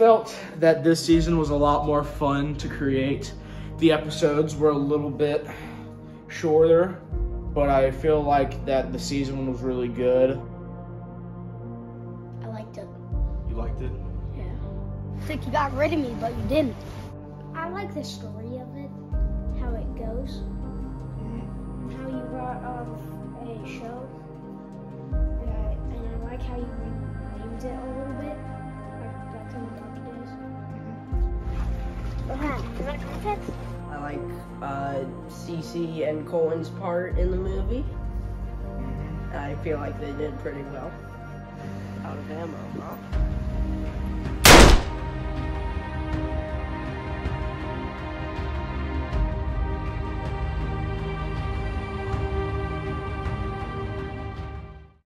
felt that this season was a lot more fun to create. The episodes were a little bit shorter, but I feel like that the season was really good. I liked it. You liked it? Yeah. I think you got rid of me, but you didn't. I like the story of it, how it goes, how you brought a show, and I like how you renamed it a little bit, like back in the dark days. You want to come with? I like Cece and Colin's part in the movie. I feel like they did pretty well. Out of ammo, huh?